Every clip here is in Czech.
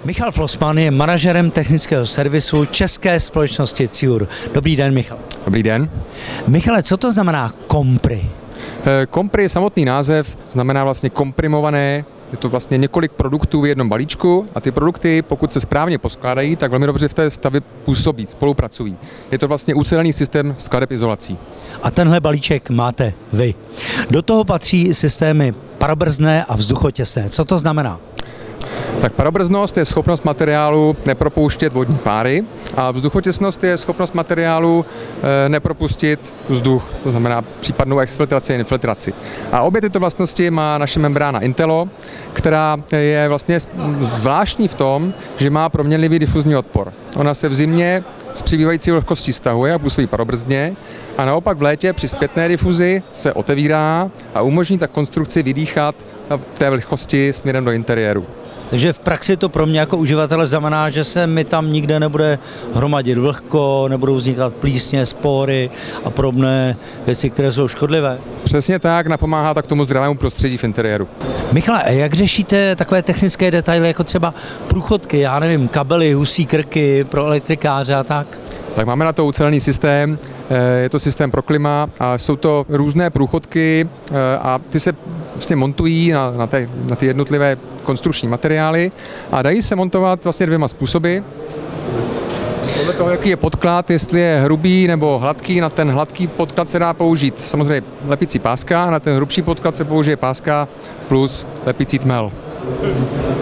Michal Flossmann je manažerem technického servisu české společnosti CIUR. Dobrý den, Michal. Dobrý den. Michale, co to znamená kompry? Kompry je samotný název, znamená vlastně komprimované. Je to vlastně několik produktů v jednom balíčku a ty produkty, pokud se správně poskládají, tak velmi dobře v té stavbě působí, spolupracují. Je to vlastně ucelený systém skladeb izolací. A tenhle balíček máte vy. Do toho patří systémy parobrzdné a vzduchotěsné. Co to znamená? Tak parobrznost je schopnost materiálu nepropouštět vodní páry a vzduchotěsnost je schopnost materiálu nepropustit vzduch, to znamená případnou exfiltraci a infiltraci. A obě tyto vlastnosti má naše membrána Intelo, která je vlastně zvláštní v tom, že má proměnlivý difuzní odpor. Ona se v zimě s přibývající vlhkostí stahuje a působí parobrzdně a naopak v létě při zpětné difuzi se otevírá a umožní tak konstrukci vydýchat v té vlhkosti směrem do interiéru. Takže v praxi to pro mě jako uživatele znamená, že se mi tam nikde nebude hromadit vlhko, nebudou vznikat plísně, spory a podobné věci, které jsou škodlivé. Přesně tak, napomáhá tak tomu zdravému prostředí v interiéru. Michale, jak řešíte takové technické detaily, jako třeba průchodky, já nevím, kabely, husí krky pro elektrikáře a tak? Tak máme na to ucelený systém, je to systém pro klima a jsou to různé průchodky a ty se vlastně montují na ty jednotlivé konstrukční materiály a dají se montovat vlastně dvěma způsoby. Podle toho, jaký je podklad, jestli je hrubý nebo hladký, na ten hladký podklad se dá použít samozřejmě lepicí páska a na ten hrubší podklad se použije páska plus lepicí tmel.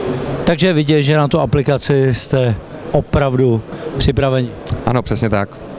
Takže vidět, že na tu aplikaci jste opravdu připraveni. Ano, přesně tak.